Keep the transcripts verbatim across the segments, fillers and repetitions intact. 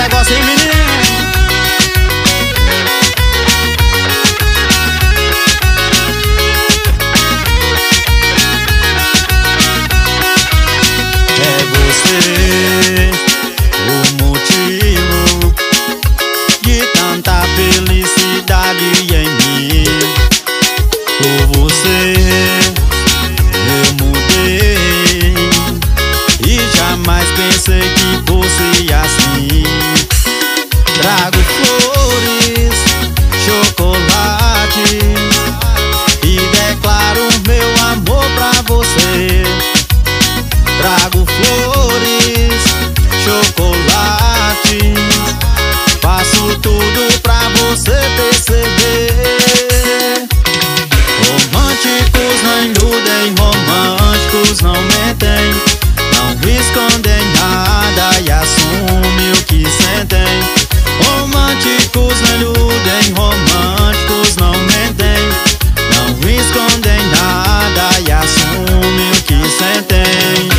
negócio, hein, menino? É você o motivo de tanta felicidade em mim. Por você eu mudei e jamais pensei que fosse assim. Trago flores, chocolate e declaro meu amor pra você. Trago flores, chocolate, faço tudo pra você perceber. Românticos não iludem, românticos não mentem, não escondem nada e assumem o que sentem. Românticos não iludem, românticos não mentem, não escondem nada e assumem o que sentem.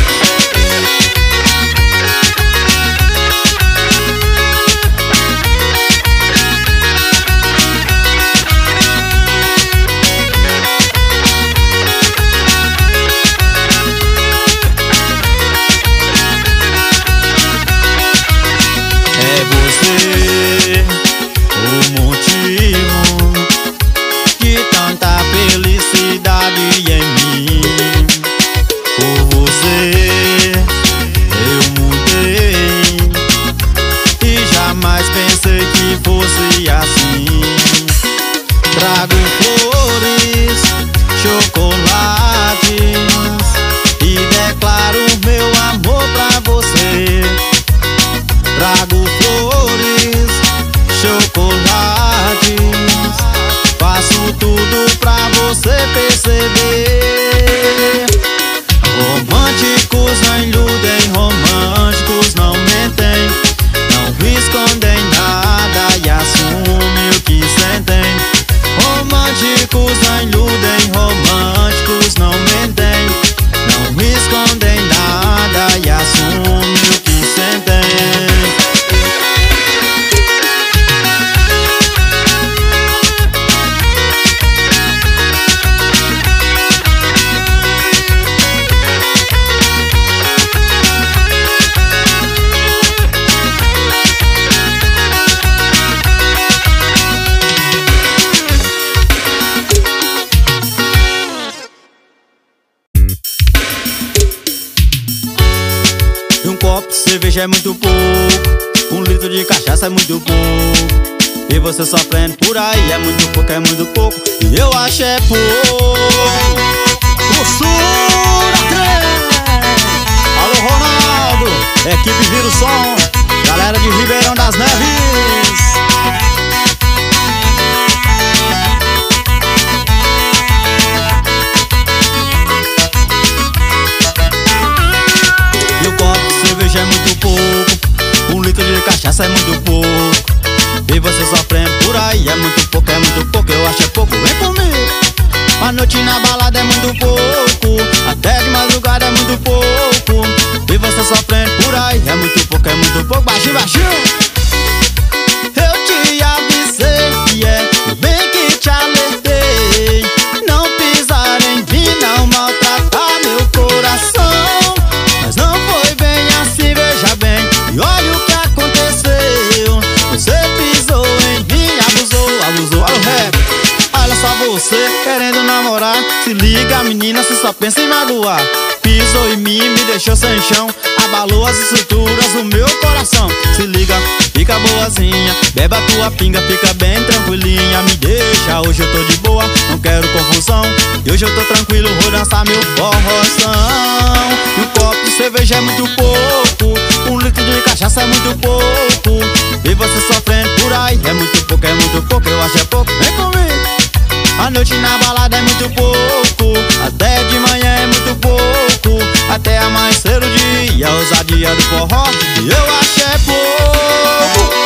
É você o motivo de tanta felicidade em mim. Por você eu mudei e jamais pensei que fosse assim. Trago flores, chocolates e declaro meu amor pra você. Trago flores, chocolates, faço tudo pra você perceber. Românticos não iludem, românticos não mentem, não escondem nada e assumem o que sentem. Românticos não iludem, românticos não mentem, não escondem nada e assumem o que sentem. Um copo de cerveja é muito pouco, um litro de cachaça é muito pouco, e você sofrendo por aí é muito pouco, é muito pouco, e eu acho é pouco. Costura trem! Alô Ronaldo, equipe Vira o Som, galera de Ribeirão das Neves. E um copo de cerveja é muito pouco, um litro de cachaça é muito pouco, e você sofrendo por aí é muito pouco, é muito pouco, eu acho é pouco, vem comigo. A noite na balada é muito pouco, até de madrugada é muito pouco, e você sofrendo por aí é muito pouco, é muito pouco, baixinho, baixinho. Eu te avisei que é bem que te alertei, não pisar em mim, não maltratar meu coração, mas não foi bem assim, veja bem, e olha o que aconteceu. Você pisou em mim, abusou, abusou, olha o rap. Olha só você querendo namorar, se liga menina, se só pensa em magoar. Pisou em mim, me deixou sem chão, abalou as estruturas do meu coração. Se liga, fica boazinha, beba tua pinga, fica bem tranquilinha. Me deixa, hoje eu tô de boa, não quero confusão, e hoje eu tô tranquilo, vou dançar meu forrozão. E um copo de cerveja é muito pouco, um litro de cachaça é muito pouco, e você sofrendo por aí é muito pouco, é muito pouco, eu acho é pouco, vem comigo. A noite na balada é muito pouco, até de manhã é muito pouco, até amanhecer o dia, a ousadia do forró, e eu acho é pouco.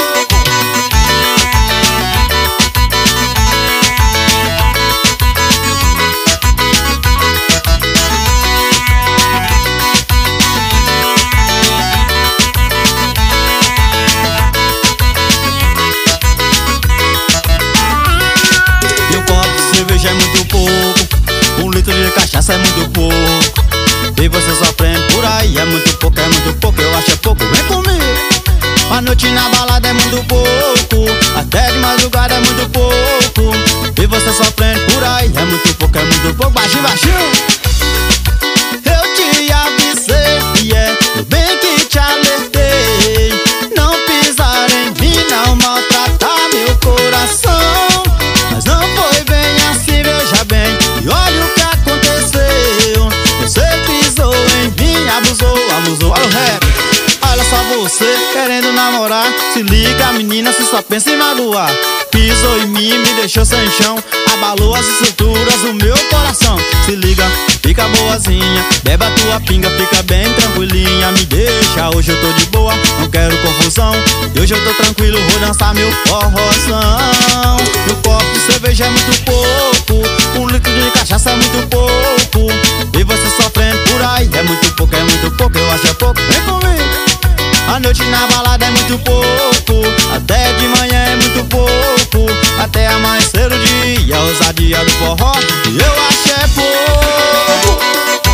cachaça é muito pouco. E você sofrendo por aí é muito pouco, é muito pouco, eu acho é pouco. Vem comigo. A noite na balada é muito pouco, até de madrugada é muito pouco. E você sofrendo por aí é muito pouco, é muito pouco. Baixinho, baixinho. Eu te avisei, yeah, eu bem que te alertei. Não pisar em mim, não maltratar meu coração. Mas não foi bem assim, veja bem, e olha o que aconteceu. Você pisou em mim, abusou, abusou. Olha o rap. Olha só você querendo namorar, se liga menina, se só pensa em magoar. Pisou em mim, me deixou sem chão, abalou as estruturas do meu coração. Se liga, fica boazinha, bebe a tua pinga, fica bem tranquilinha. Me deixa, hoje eu tô de boa, não quero confusão. E hoje eu tô tranquilo, vou dançar meu forrozão. Meu copo de cerveja é muito pouco, um litro de cachaça é muito pouco. E você sofrendo por aí é muito pouco, é muito pouco, eu acho é pouco. Vem comigo. A noite na balada é muito pouco, até de manhã é muito pouco, até amanhecer o dia, a ousadia do forró, e eu acho é pouco.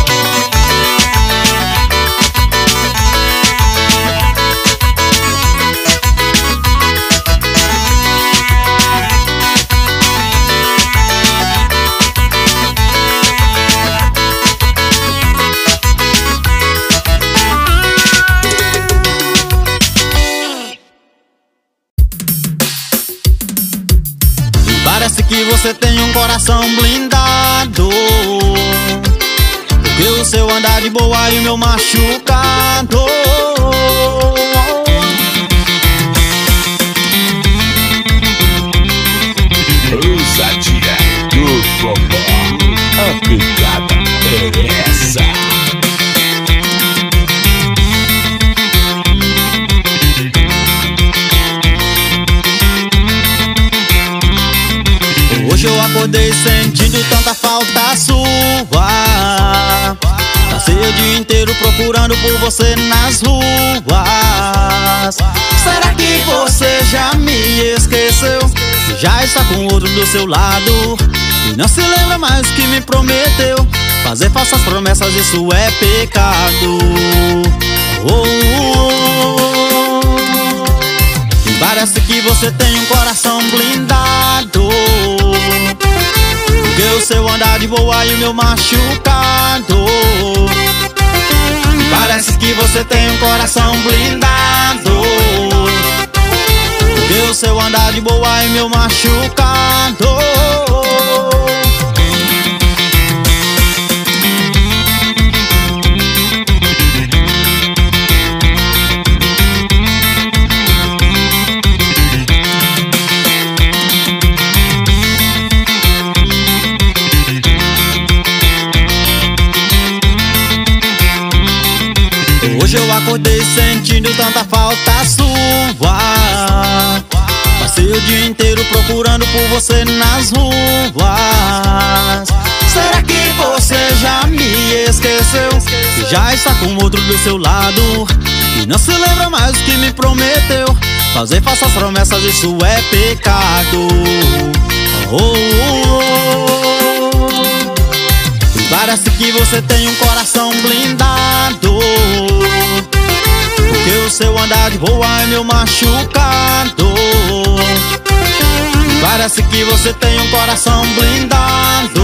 Parece que você tem um coração blindado, porque o seu andar de boa e o meu machucado. Ousadia do forró, a pegada é essa. Hoje eu acordei sentindo tanta falta sua. Passei o dia inteiro procurando por você nas ruas. Será que você já me esqueceu? Que já está com outro do seu lado e não se lembra mais que me prometeu. Fazer falsas promessas, isso é pecado. Oh, oh, oh. Parece que você tem um coração blindado, porque o seu andar de boa e o meu machucado. Parece que você tem um coração blindado, porque o seu andar de boa e o meu machucado. Hoje eu acordei sentindo tanta falta sua. Passei o dia inteiro procurando por você nas ruas. Será que você já me esqueceu? Que já está com outro do seu lado e não se lembra mais o que me prometeu. Fazer falsas promessas, isso é pecado. Oh, oh, oh. Parece que você tem um coração blindado, porque o seu andar de boa é meu machucado. Parece que você tem um coração blindado,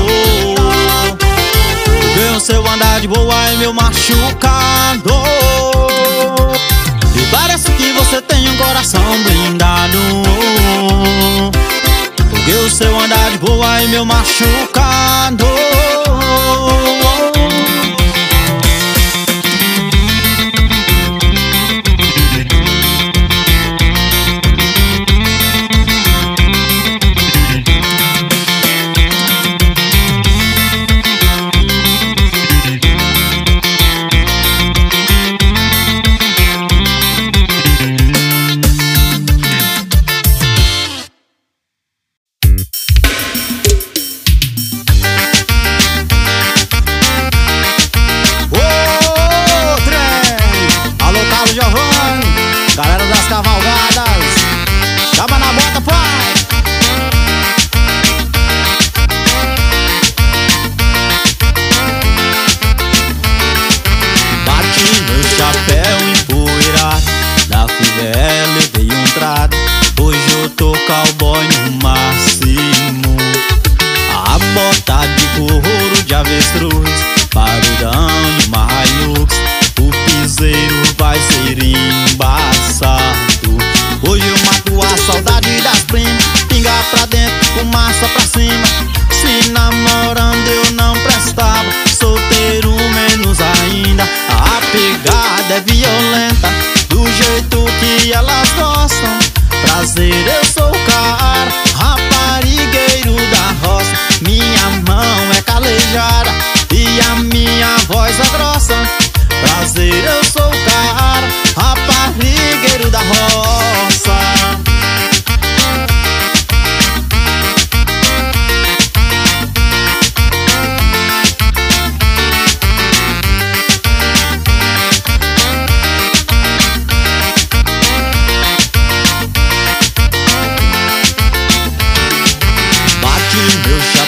porque o seu andar de boa é meu machucado. E parece que você tem um coração blindado, porque o seu andar de boa é meu machucado.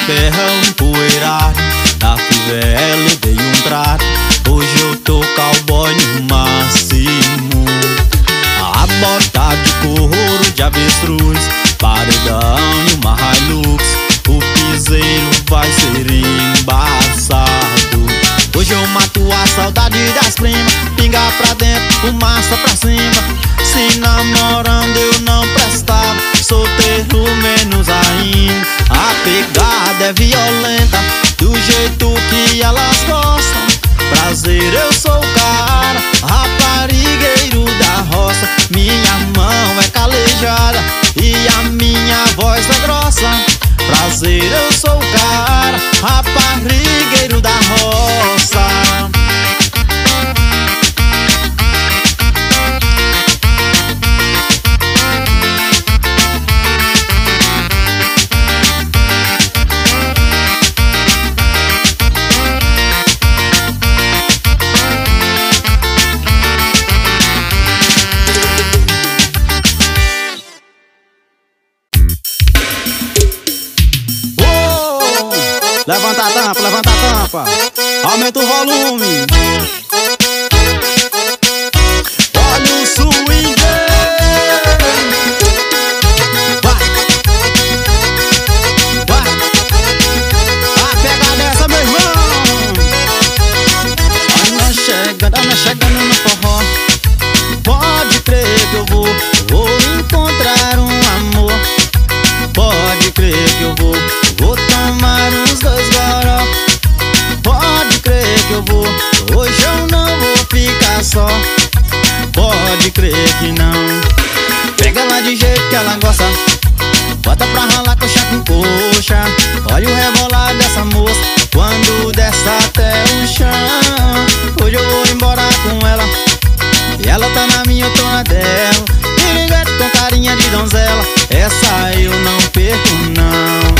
ferrão empoeirado, da fivela dei um trato. Hoje eu tô cowboy no máximo. A bota de couro de avestruz, paredão e uma Hilux. O piseiro vai ser embaçado. Hoje eu mato a saudade das primas, pinga pra dentro, fumaça pra cima. Se namorando eu não prestava, solteiro menos ainda. A pegada é violenta, do jeito que elas gostam. Prazer, eu sou o cara, raparigueiro da roça. Minha mão é calejada e a minha voz é grossa. Prazer, eu sou o cara, raparigueiro da roça. Levanta a tampa, levanta a tampa, aumenta o volume. Olha o swing. Vai, vai, a pegada é essa, meu irmão. Olha chegando, olha chegando no forró. Pode crer que eu vou, vou encontrar um amor. Pode crer que eu vou, vou tomar uns dois goró. Pode crer que eu vou, hoje eu não vou ficar só. Pode crer que não. Pega ela de jeito que ela gosta, bota pra ralar coxa com coxa. Olha o rebolar dessa moça, quando desce até o chão. Hoje eu vou embora com ela, e ela tá na minha, eu tô na dela. Piriguete com carinha de donzela, essa eu não perco não.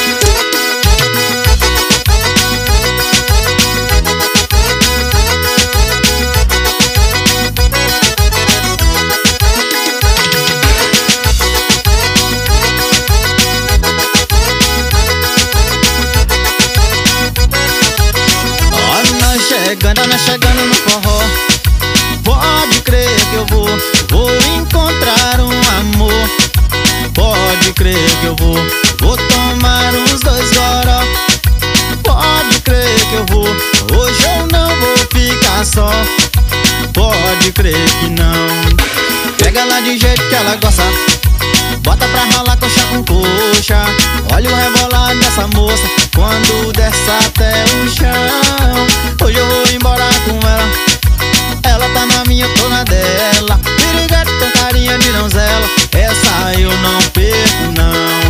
Chegando, né, chegando no forró. Pode crer que eu vou, vou encontrar um amor. Pode crer que eu vou, vou tomar uns dois goró. Pode crer que eu vou, hoje eu não vou ficar só. Pode crer que não. Pega ela de jeito que ela gosta, bota pra ralar coxa com coxa. Olha o rebolar dessa moça, quando desce até o chão. Hoje eu vou embora com ela, ela tá na minha, eu tô na dela. Piriguete com carinha de donzela, essa eu não perco não.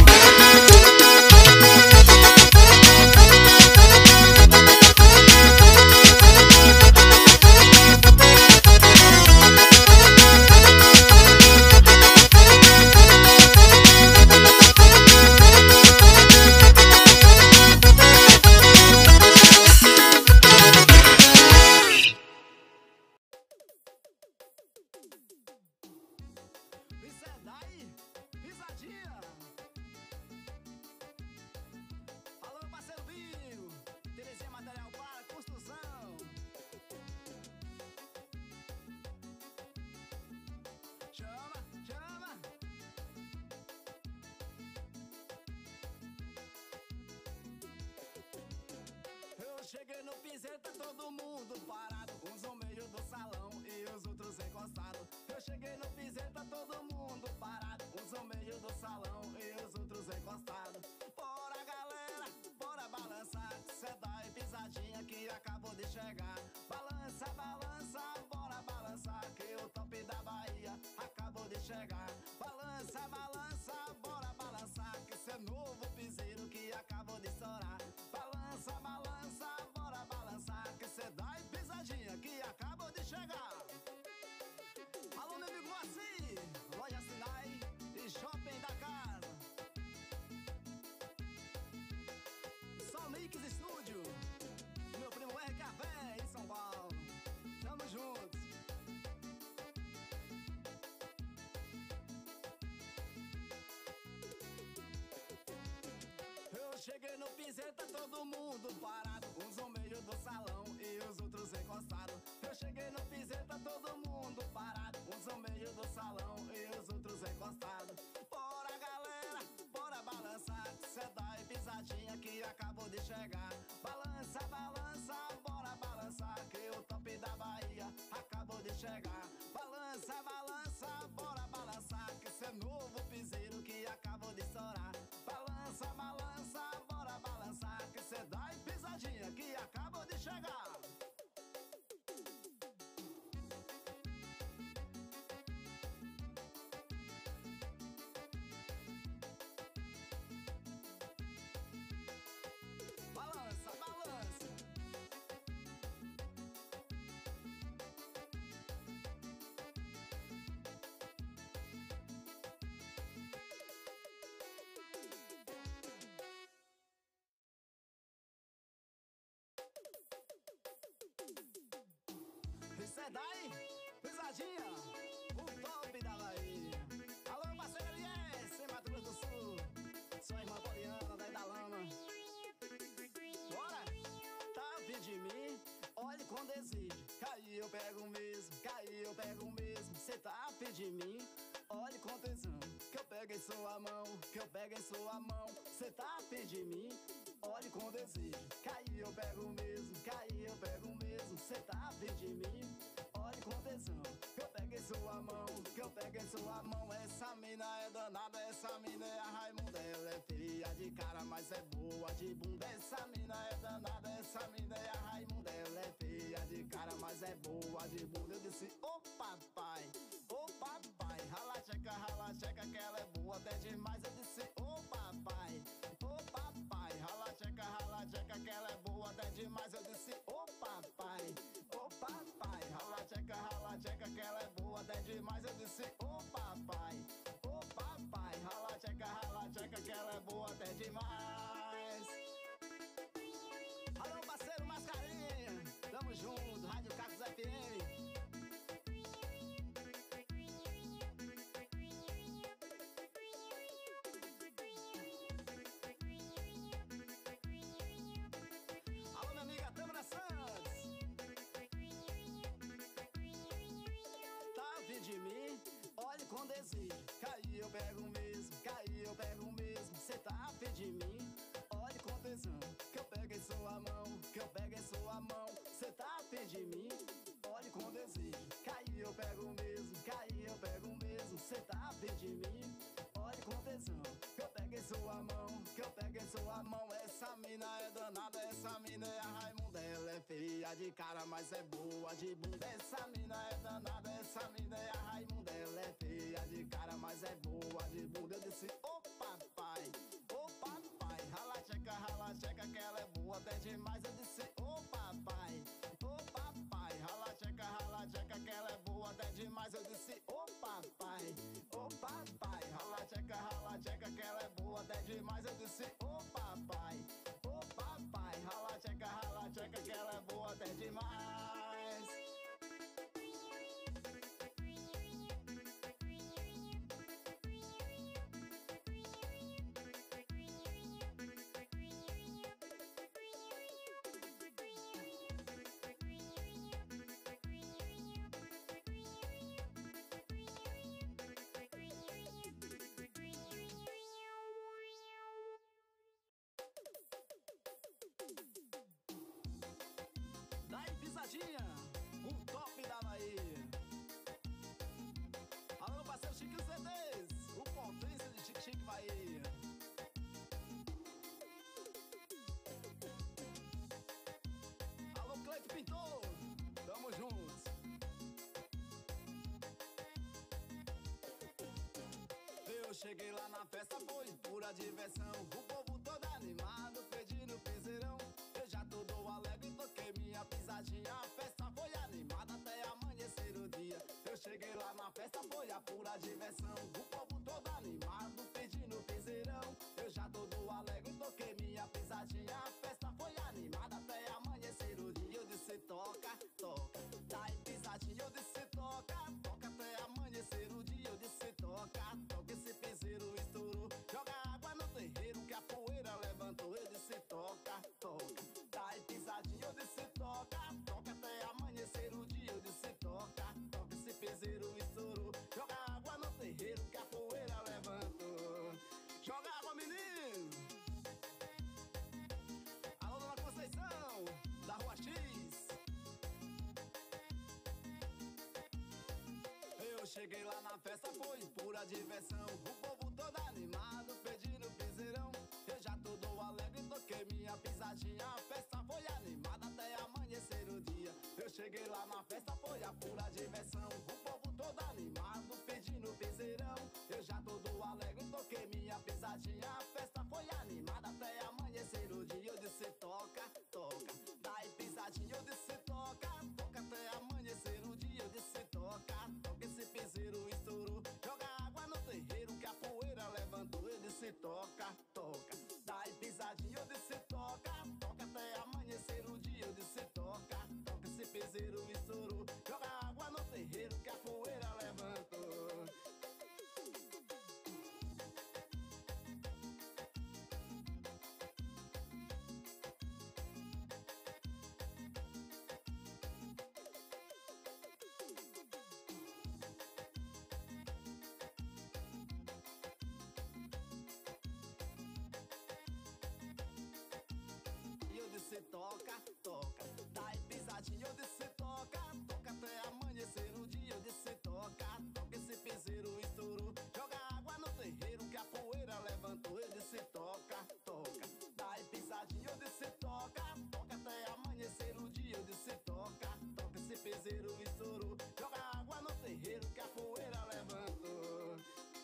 Cheguei no piseiro, tá todo mundo parado, uns no meio do salão e os outros encostados. Eu cheguei no piseiro, tá todo mundo parado, uns no meio do salão e os outros encostados. Bora galera, bora balançar, cê dá e pisadinha que acabou de chegar. Balança, balança, bora balançar, que o top da Bahia acabou de chegar. Balança, balança, bora balançar, que cê é novo piseiro que acabou de estourar. Balança, balança, bora balançar, que cê dá e pisadinha que acabou de chegar. Alô, meu amigo Moacir, Loja Sinai e Shopping da Casa. Só Mix Studio, meu primo R Café em São Paulo. Tamo juntos. cheguei no piseiro, tá todo mundo parado, uns no meio do salão e os outros encostados. Eu cheguei no piseiro, tá todo mundo parado, uns no meio do salão e os outros encostados. Bora galera, bora balançar, cê dá e pisadinha que acabou de chegar. Balança, balança, bora balançar, que o top da Bahia acabou de chegar. Balança, balança, bora balançar, que cê é novo piseiro que acabou de estourar. Balança, balança, bora balançar, que cê dá e pisadinha que acabou de chegar. Balança, balança. Isso é daí, pisadinha, o top da Bahia. Alô, parceiro L S, Mato Grosso do Sul. Sua irmã Poliana, daí da lama. Bora! Tá afim de mim? Olhe com desejo. Cai eu pego mesmo, cai eu pego mesmo. Cê tá afim de mim? Olhe com tesão. Que eu pego em sua mão, que eu pego em sua mão. Cê tá afim de mim? Olhe com desejo. Cai eu pego mesmo, cai eu pego mesmo. Cê tá afim de mim? Olhe com tesão. Que eu pego em sua mão, que eu pego em sua mão. Essa mina é danada, essa mina é a Raimunda. Ela é feia de cara, mas é boa de bunda. Essa mina é danada, essa mina é a Raimunda. Ela é feia de cara, mas é boa de bunda. Eu disse, ô papai, ô papai, rala checa, rala checa, que ela é boa até demais. Eu disse, ô papai, ô papai, rala checa, rala checa, que ela é boa até demais. Eu disse, ô papai, ô papai, rala checa, rala checa, que ela é boa até demais. Eu disse, ô papai, ô papai, rala checa, rala checa, que ela é boa até demais. Alô, parceiro Mascarinha, tamo junto, Rádio Cacos F M. Olhe com desejo. Cai eu pego mesmo, cai eu pego mesmo. Cê tá afim de mim? Olhe com tesão. Que eu pego em sua mão, que eu pego em sua mão. Cê tá afim de mim? Olhe com desejo. Cai eu pego mesmo, cai eu pego mesmo. Cê tá afim de mim? Olhe com tesão. Que eu pego em sua mão, que eu pego em sua mão. Essa mina é danada, essa mina é a Raimunda. Ela é feia de cara, mas é boa de bunda. Essa mina é danada, essa mina é a Raimunda. Ela é feia de cara, mas é boa de bunda. Eu disse, ô papai, ô papai, rala checa, rala checa, que ela é boa até demais. Eu disse, ô papai, ô papai, rala checa, rala checa, que ela é boa até demais. Eu disse, ô papai, ô papai, rala checa, rala checa, que ela é boa até demais. Eu disse, ô papai, ô papai, rala checa, rala checa, que ela é boa até demais. O top da Bahia. Alô, parceiro Chique C Ds, o potência de Chique Chique Bahia. Alô, Cleito Pintor, tamo juntos. Eu cheguei lá na festa, foi pura diversão. O povo todo animado, pedindo piseirão. Eu já todo alegre, toquei minha pisadinha. A festa foi animada até amanhecer o dia. Eu cheguei lá na festa, foi a pura diversão. O povo todo animado, pedindo piseirão. Eu já todo alegre, toquei minha pisadinha. A festa foi animada até amanhecer o dia. Eu disse toca, toca, dá em pisadinha. Eu disse toca, toca até amanhecer o dia. Eu disse toca, toca, esse piseiro estourou. Joga água no terreiro que a poeira levantou. cheguei lá na festa, foi pura diversão. O povo todo animado, pedindo piseirão. Eu já todo alegre, toquei minha pisadinha. A festa foi animada até amanhecer o dia. Eu cheguei lá na festa, foi a pura diversão. O povo todo animado, pedindo piseirão. Eu já todo alegre, toquei minha pisadinha. A festa foi animada até amanhecer o dia. Eu disse toca, toca, daí pisadinha. Eu disse toca, toca até amanhecer o dia. Eu disse toca, toca, esse piseiro estourou. Joga água no terreiro que a poeira levantou. Eu disse toca, toca, daí pisadinha. Eu disse toca, toca até amanhecer o dia. Eu disse toca, toca, esse piseiro estourou. Joga água no terreiro que a poeira levantou. Toca, toca, daí pisadinha. Eu disse toca, toca até amanhecer o dia. Eu disse toca, toca, esse piseiro estourou. Joga água no terreiro que a poeira levantou. Eu disse toca, toca, daí pisadinha. Eu disse toca, toca até amanhecer o dia. Eu disse toca, toca, esse piseiro estourou. Joga água no terreiro que a poeira levantou.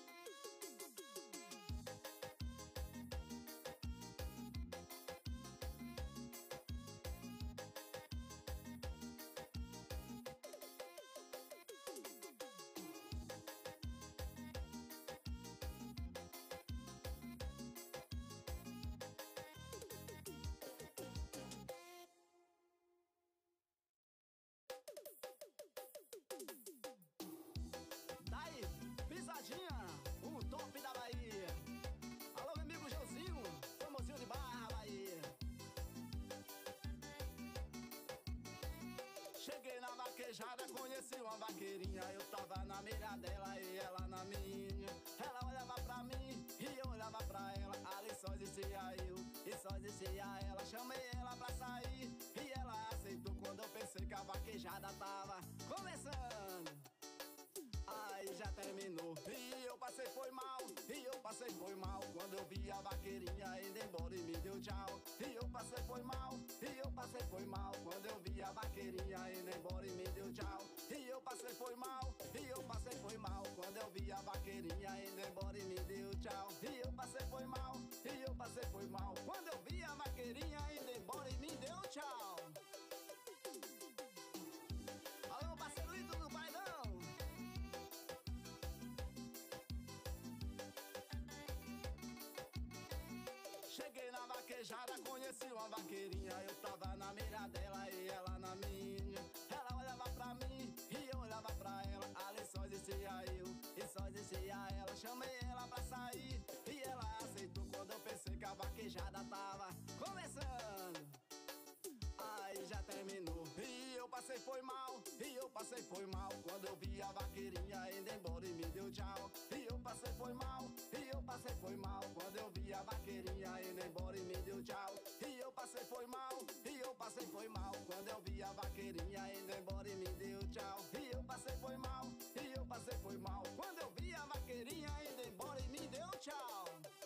O top da Bahia. Alô, meu amigo Joãozinho, famosinho de Barra, Bahia. Cheguei na vaquejada, conheci uma vaqueirinha. Eu tava na mira dela e ela na minha. Ela olhava pra mim e eu olhava pra ela. Ali só existia eu e só existia ela. Chamei ela pra sair e ela aceitou. Quando eu pensei que a vaquejada tava começando, aí já terminou. E eu passei foi mal, e eu passei foi mal. Quando eu vi a vaqueirinha indo embora e me deu tchau. E eu passei foi mal, e eu passei foi mal. Quando eu vi a vaqueirinha indo embora e me deu tchau. E eu passei foi mal, e eu passei foi mal. Quando eu vi a vaqueirinha indo embora e me deu tchau. E eu passei foi mal, e eu passei foi mal. Quando eu vi a vaqueirinha indo embora e me deu tchau. Alô, parceirito do Bailão. Cheguei na vaquejada, conheci uma vaqueirinha. Eu tava na mira dela e ela na minha. Ela olhava pra mim e eu olhava pra ela. Ali só existia eu e só existia ela. Chamei ela pra sair e ela aceitou. Quando eu pensei que a vaquejada tava começando, aí já terminou. E eu passei foi mal, e eu passei foi mal. Quando eu vi a vaqueirinha indo embora e me deu tchau. E eu passei foi mal, e eu passei foi mal. Quando eu vi a vaqueirinha indo embora e me deu tchau. E eu passei foi mal, e eu passei foi mal. Quando eu vi a vaqueirinha indo embora e me deu tchau. E eu passei foi mal, e eu passei foi mal. Quando eu vi a vaqueirinha indo embora e me deu tchau.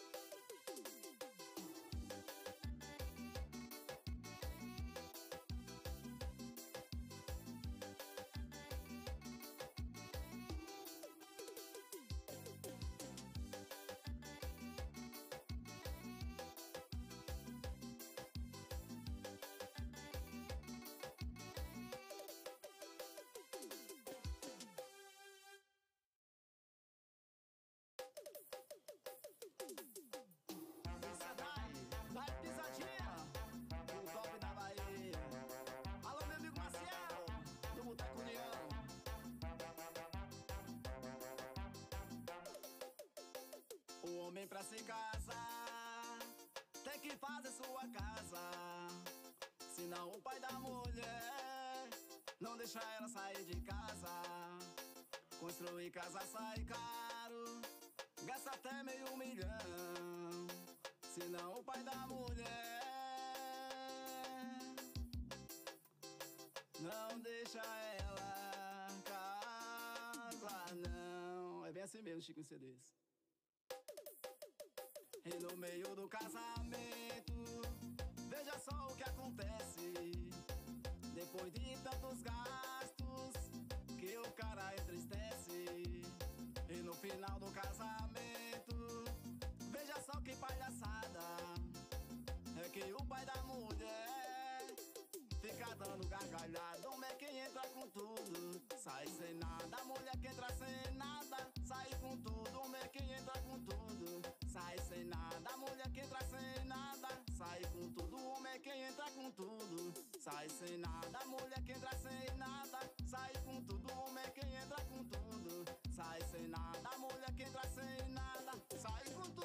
Homem pra se casar tem que fazer sua casa, senão o pai da mulher não deixa ela sair de casa. Construir casa sai caro, gasta até meio milhão, senão o pai da mulher não deixa ela casar. Ah, não, é bem assim mesmo, Chico C Ds. E no meio do casamento, veja só o que acontece. Depois de tantos gastos, que o cara entristece. E no final do casamento, veja só que palhaçada. É que o pai da mulher fica dando gargalhada. Homem é quem entra com tudo, sai sem nada. A mulher que entra sem nada, sai com tudo. Homem é quem entra com tudo, sai sem nada. A mulher que entra sem nada, sai com tudo. Homem é quem entra com tudo, sai sem nada. A mulher que entra sem nada, sai com tudo. Homem é quem entra com tudo, sai sem nada. A mulher que entra sem nada, sai com tudo.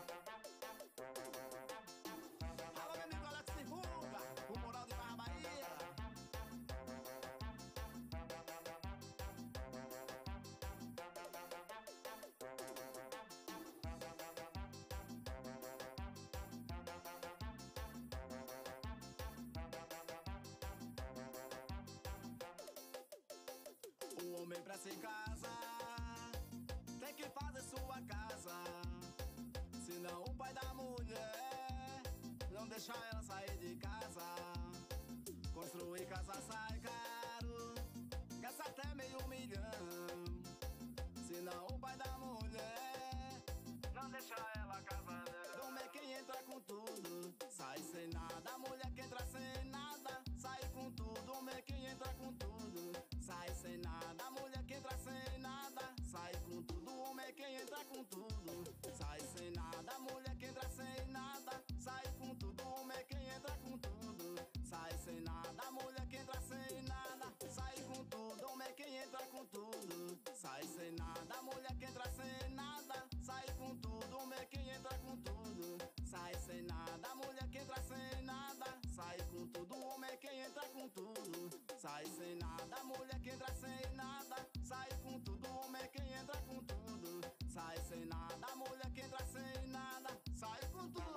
O homem pra se casar tem que fazer sua casa, senão o pai da mulher não deixa ela sair de casa. Construir casa sai caro, gasta até meio milhão, senão o pai da mulher não deixa ela casar. O homem é quem entra com tudo, sai sem nada. A mulher que entra sem nada, sai com tudo. O homem é quem entra com tudo, sai sem nada. A mulher que entra sem nada, sai com tudo. O homem é quem entra com tudo, sai sem nada. A mulher que entra sem nada, sai com tudo. O homem é quem entra com tudo, sai sem nada. A mulher que entra sem nada, sai com tudo. O homem é quem entra com tudo, sai sem nada. A mulher que entra sem nada, sai com tudo. O homem é quem entra com tudo, sai sem nada. A mulher que entra sem nada, sai com tudo. O homem é quem entra com tudo, sai sem nada. A mulher que entra sem nada, sai com tudo. O homem é quem entra com tudo, sai sem nada. A mulher que entra sem nada, sai com tudo.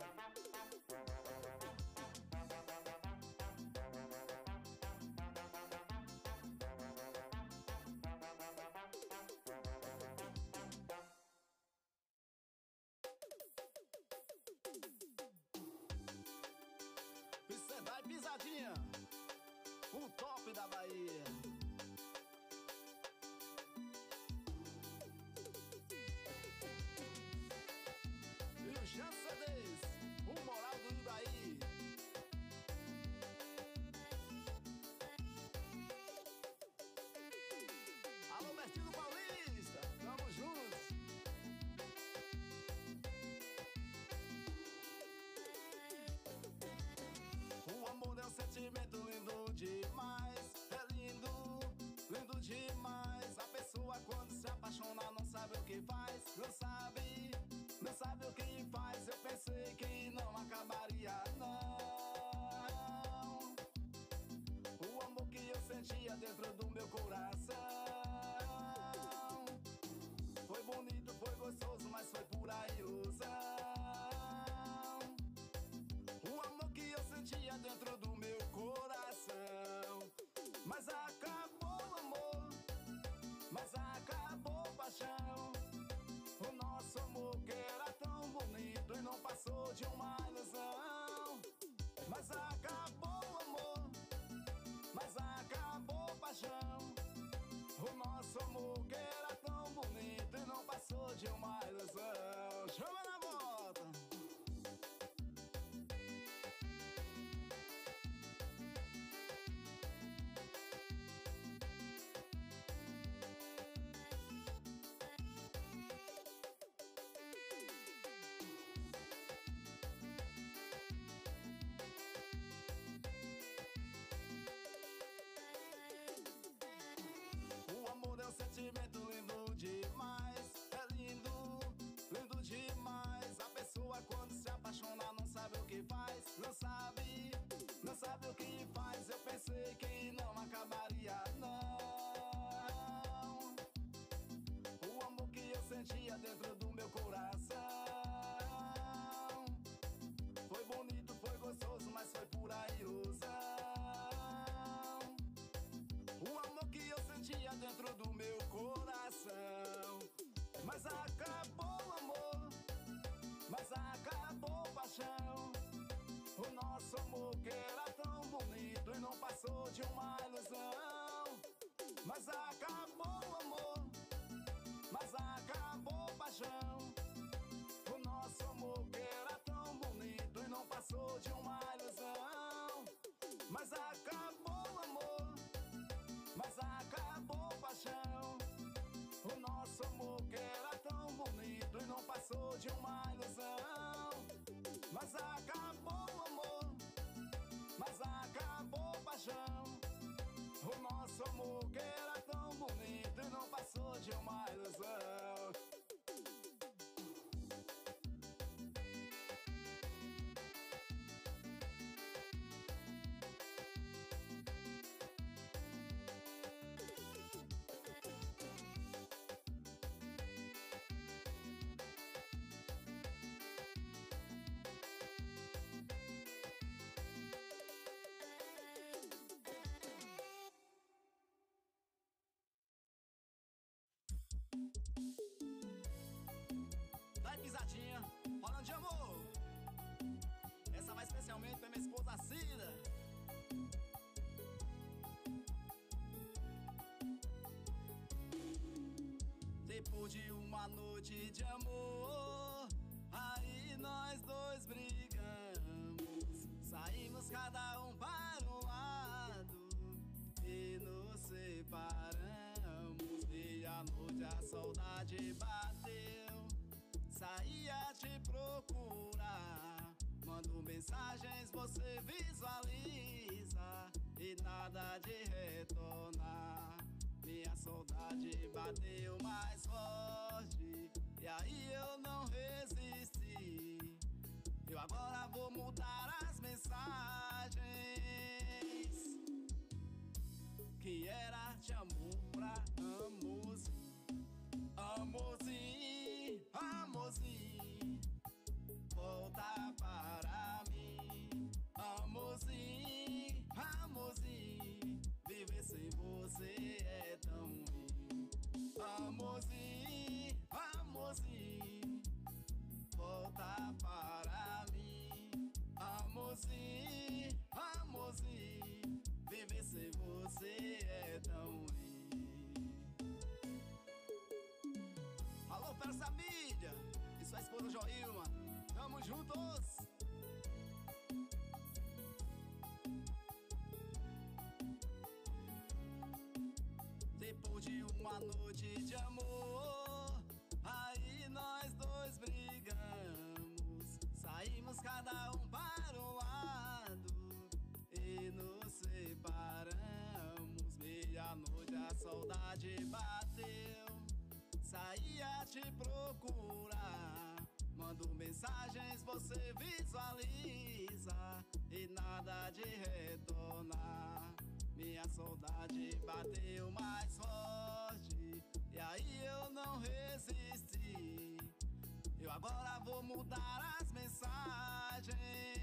Isso é vai pisadinha, o top da Bahia. E o Jean C Ds, o moral do Ibaí. Alô, Bertinho Paulista, tamo juntos. O amor é um sentimento lindo demais, é lindo, lindo demais. A pessoa quando se apaixona não sabe o que faz, não sabe, não sabe o que faz. Eu pensei que não acabaria não. O amor que eu sentia dentro do meu coração foi bonito, foi gostoso, mas foi pura ilusão. O amor que eu sentia dentro do meu coração, mas acabou o amor, mas acabou a paixão. O nosso amor que era tão bonito e não passou de uma ilusão. Mas acabou o amor, mas acabou a paixão. O nosso amor que era tão bonito e não passou de uma ilusão. Chama na volta. É um sentimento lindo demais, é lindo, lindo demais. A pessoa quando se apaixona não sabe o que faz, não sabe, não sabe o que faz. Eu pensei que não acabaria não. O amor que eu sentia dentro do meu coração foi bonito, foi gostoso, mas foi pura ilusão. O amor que eu sentia dentro do meu coração falando de amor. Essa vai especialmente pra minha esposa Cida. Depois de uma noite de amor, aí nós dois brigamos. Saímos cada um para um lado e nos separamos. Meia-noite a saudade bateu, saí a te procurar. Mando mensagens, você visualiza e nada de retornar. Minha saudade bateu mais forte e aí eu não resisti. Eu agora vou mudar as mensagens que era de amor pra amorzinho. Amorzinho, amorzinho, volta para mim. Amorzinho, amorzinho, viver sem você é tão ruim. Amorzinho, amorzinho, volta para mim. Amorzinho, amorzinho, viver sem você é tão ruim. Alô, Persa Mídia e sua esposa Joilma, tamo juntos! Depois de uma noite de amor, aí nós dois brigamos. Saímos cada um para um lado e nos separamos. Meia-noite a saudade bateu, saí a te procurar. Mando mensagens, você visualiza e nada de retornar. Minha saudade bateu mais forte e aí eu não resisti. Eu agora vou mudar as mensagens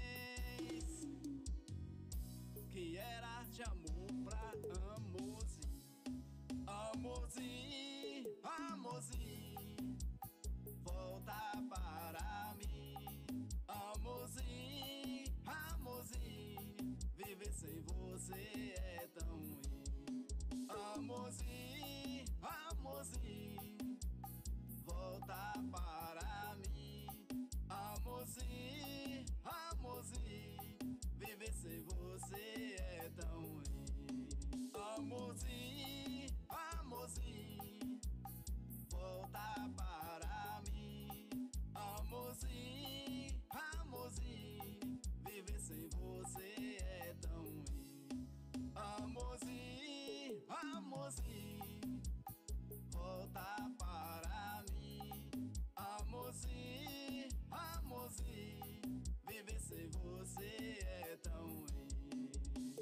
que era de amor pra amorzinho. Amorzinho, amorzinho, volta para mim. Amorzinho, amorzinho, viver sem você é tão ruim. Amorzinho, amorzinho, volta para mim. Amorzinho, amorzinho, viver sem você é tão ruim. Amorzinho, amorzinho, volta para mim. Amorzinho, amorzinho, viver sem você é tão ruim. Amorzinho, amorzinho, volta para mim. Amorzinho, amorzinho, viver sem você é tão ruim.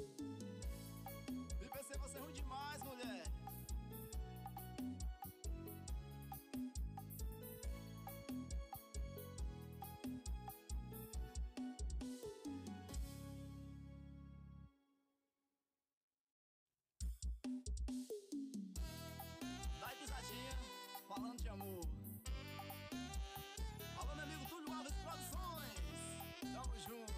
Viver sem você é ruim demais, mulher. Dai pisadinha, falando de amor. Alô, meu amigo Túlio Alves Produções, tamo junto.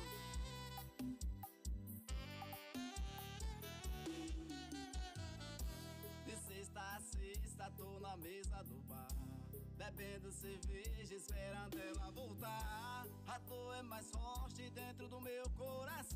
De sexta a sexta tô na mesa do bar, bebendo cerveja, esperando ela voltar. A dor é mais forte dentro do meu coração,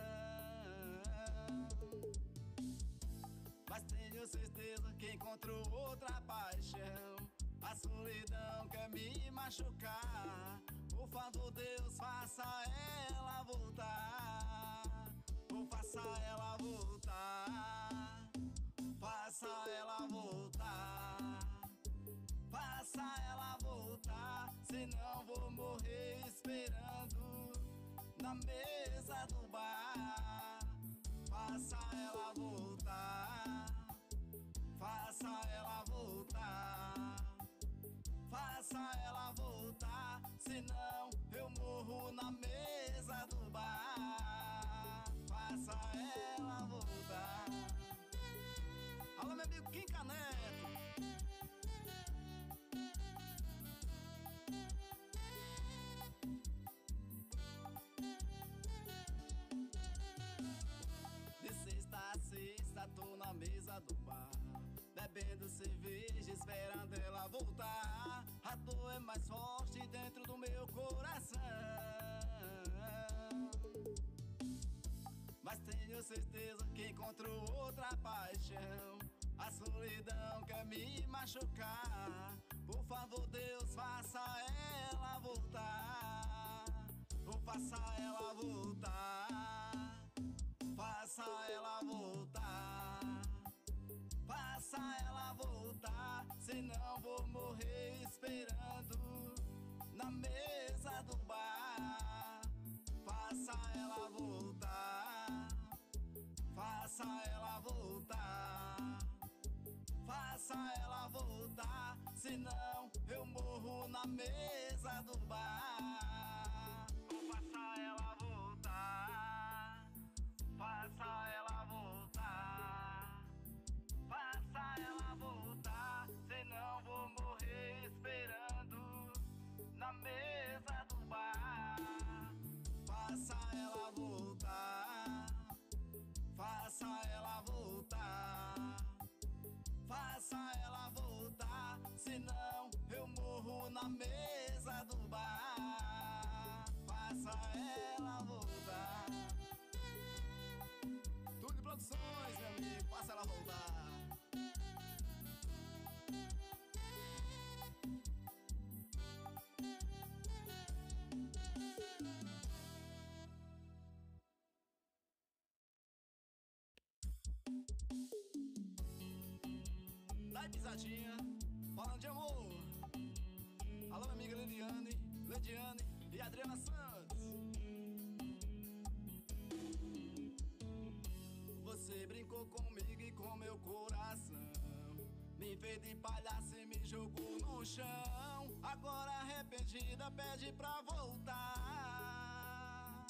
mas tenho certeza que encontrou outra paixão. A solidão quer me machucar. Por favor, Deus, faça ela voltar. Ou faça ela voltar. Faça ela voltar. Faça ela voltar. Senão vou morrer esperando na mesa do bar. Faça ela voltar. Faça ela voltar. Faça ela voltar, senão eu morro na mesa do bar. Faça ela voltar. Alô, meu amigo Kim Caneto. bebendo cerveja, esperando ela voltar. A dor é mais forte dentro do meu coração, mas tenho certeza que encontrou outra paixão. A solidão quer me machucar. Por favor, Deus, faça ela voltar. Ou faça ela voltar. Faça ela voltar. Faça ela voltar. Senão vou morrer esperando na mesa do bar. Faça ela voltar. Faça ela voltar. Faça ela voltar, senão eu morro na mesa do bar. Ou faça ela voltar. Faça ela voltar. Faça ela voltar, senão vou morrer esperando na mesa do bar. Faça ela voltar. Faça ela voltar. Faça ela voltar, senão eu morro na mesa do bar. Faça ela voltar. Tudo de Produções, meu amigo, faça ela voltar. Dá pisadinha, falando de amor. Alô, minha amiga Lidiane, Lidiane e Adriana Santos. Você brincou comigo e com meu coração, me fez de palhaço e me jogou no chão. Agora arrependida pede pra voltar.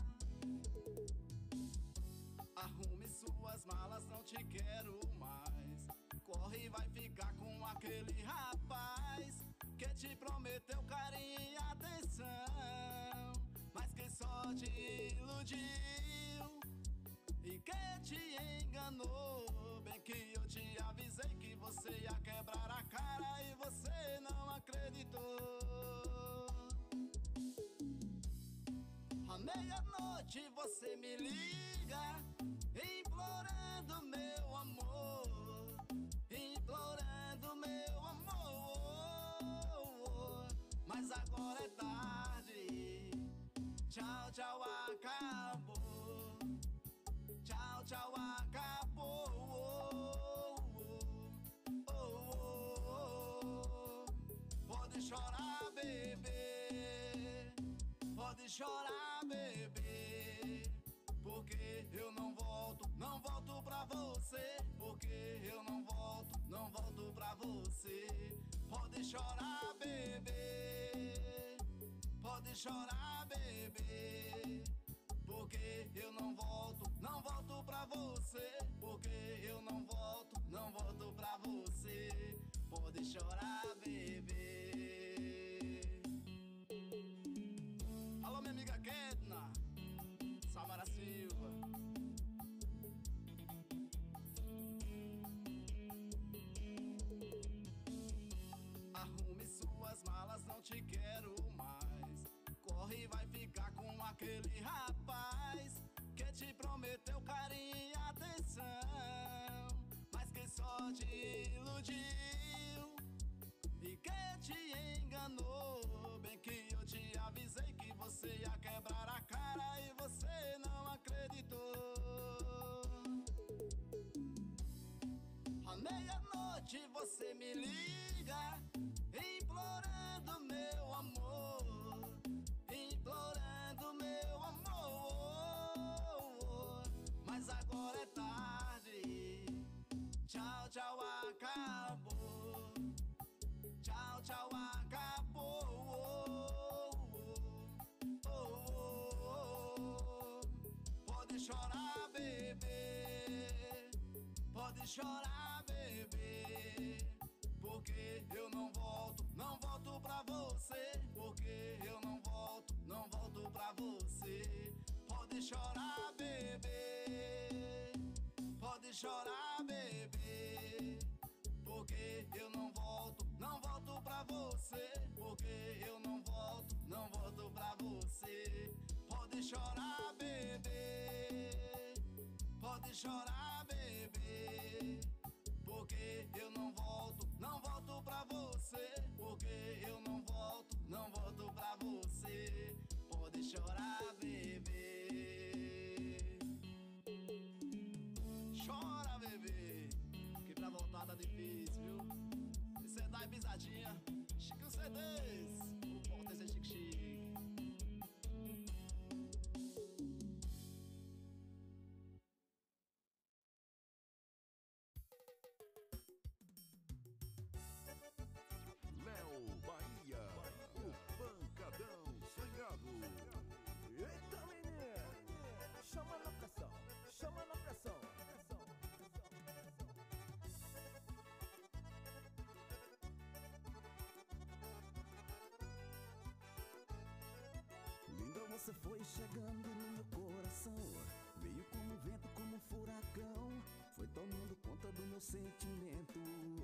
Arrume suas malas, não te quero mais. Corre e vai ficar com aquele rapaz que te prometeu carinho e atenção, mas que só te iludiu e que te enganou. Bem que eu te avisei que você ia quebrar a cara e você não acreditou. À meia-noite você me liga, implorando meu amor, implorando meu amor. Mas agora é tarde. Tchau, tchau, acabou. Tchau, tchau, acabou. Oh, oh, oh. Pode chorar, bebê. Pode chorar, bebê. Porque eu não volto, não volto pra você. Porque eu não volto, não volto pra você. Pode chorar, bebê. Pode chorar, bebê. Porque eu não volto, não volto pra você. Porque eu não volto, não volto pra você. Pode chorar, bebê. Alô, minha amiga Kedna, Samara Silva. Arrume suas malas, não te quero mais. Corre e vai ficar com aquele rapaz que te prometeu carinho e atenção, mas que só te iludiu e que te enganou. Bem que eu te avisei que você ia quebrar a cara e você não acreditou. À meia-noite você me liga, implorando meu amor, implorando meu amor. Mas agora é tarde. Tchau, tchau, acabou. Tchau, tchau, acabou. Oh, oh, oh. Pode chorar, bebê. Pode chorar, bebê. Porque eu não volto, não volto pra você. Porque eu não volto, não volto pra você. Pode chorar, bebê. Pode chorar, bebê. porque eu não volto, não volto pra você, porque eu não volto, não volto pra você. Pode chorar, bebê, pode chorar, bebê, porque eu não volto, não volto pra você, porque eu não volto, não volto pra você. Pode chorar, bebê, chora, bebê, que pra voltar tá difícil, viu? Se cê dá pisadinha, Chico C Ds, o ponto é chique chique. Léo Bahia, o pancadão sonhado. Eita, menino! Chama na pressão, chama na pressão. Linda, você foi chegando no meu coração. Veio como vento, como um furacão. Foi tomando conta do meu sentimento.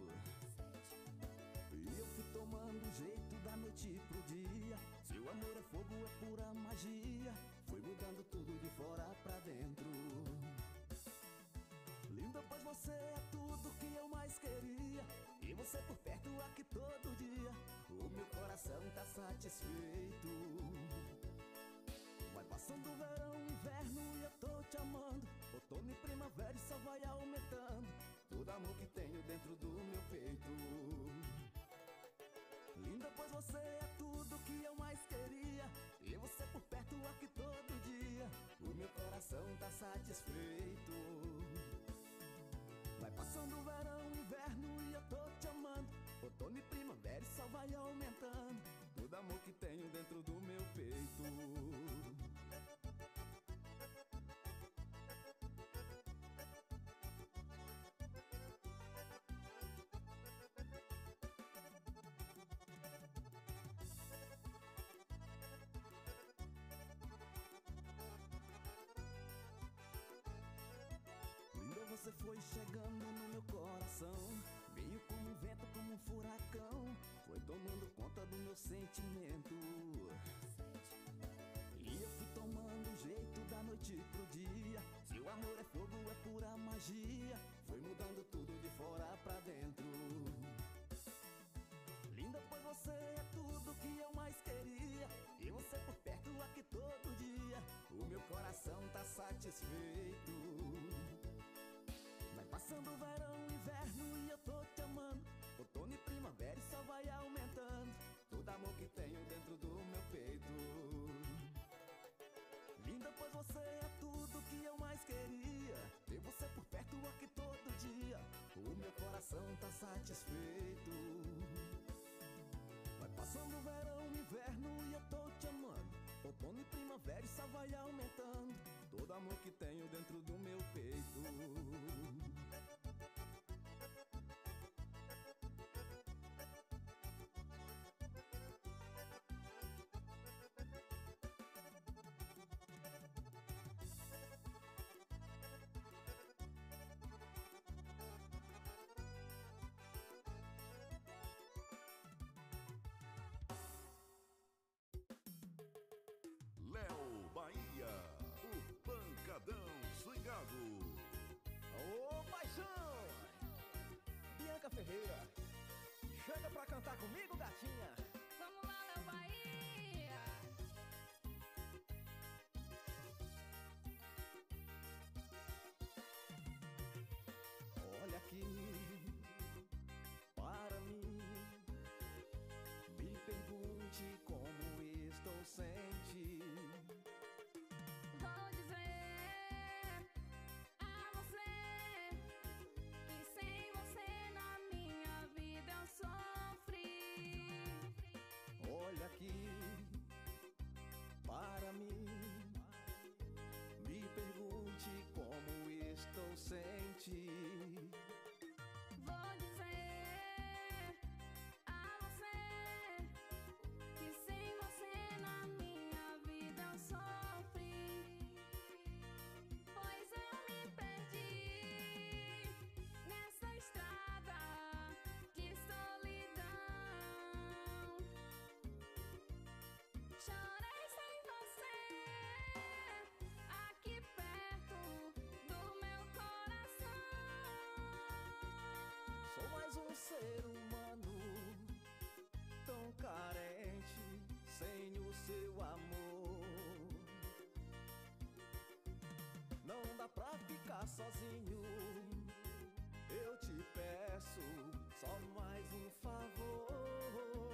E eu fui tomando o jeito da noite pro dia. Seu amor é fogo, é pura magia. Foi mudando tudo de fora pra dentro. Linda, pois você é tudo que eu mais queria. E você por perto aqui todo dia. O meu coração tá satisfeito. Vai passando o verão, inverno e eu tô te amando. Outono e primavera e só vai aumentando todo amor que tenho dentro do meu peito. Linda, pois você é tudo que eu mais queria. E você por perto aqui todo dia. O meu coração tá satisfeito. Vai passando o verão, inverno e eu tô te amando. Outono e primavera e só vai aumentando todo amor que tenho dentro do meu peito. Você foi chegando no meu coração. Veio como um vento, como um furacão. Foi tomando conta do meu sentimento. E eu fui tomando o jeito da noite pro dia. Seu amor é fogo, é pura magia. Foi mudando tudo de fora pra dentro. Linda, pois você é tudo que eu mais queria. E você por perto aqui todo dia. O meu coração tá satisfeito. Vai passando o verão, inverno e eu tô te amando. Outono e primavera e só vai aumentando todo amor que tenho dentro do meu peito. Linda, pois você é tudo que eu mais queria. Ter você por perto aqui todo dia. O meu coração tá satisfeito. Vai passando o verão, inverno e eu tô te amando. Outono e primavera e só vai aumentando todo amor que tenho dentro do meu peito. Léo Bahia, o pancadão swingado. Ô paixão! Bianca Ferreira, chega pra cantar comigo, gatinha. Vamos lá, Léo Bahia. Olha aqui para mim, me pergunte como estou sem ti. Vou dizer a você que sem você na minha vida eu sofri. ser humano tão carente sem o seu amor. Não dá pra ficar sozinho. Eu te peço só mais um favor.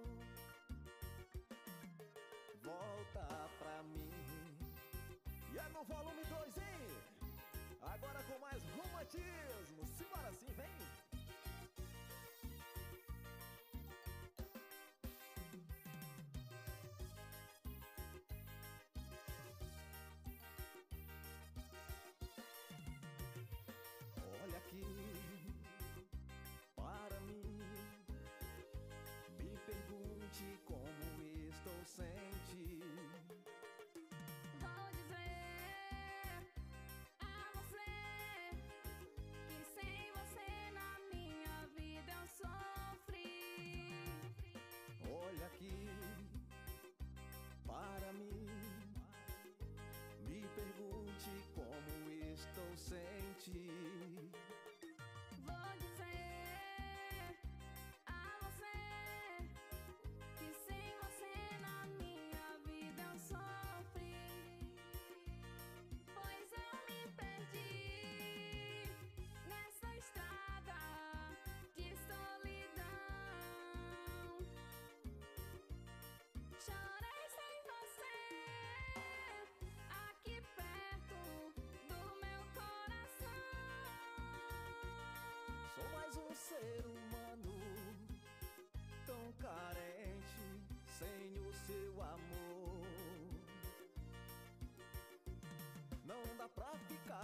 Volta pra mim. E é no volume dois, hein? Agora com mais romantismo. Simbora assim, vem! Olha aqui para mim, me pergunte como estou sem ti. Vou dizer a você que sem você na minha vida eu sofri. Olha aqui para mim, me pergunte como estou sem ti. Vou dizer a você que sem você na minha vida eu sofri. Pois eu me perdi nessa estrada de solidão. Chorei sem você aqui perto do meu coração. Sou mais um ser humano tão carente sem o seu amor. Não dá pra ficar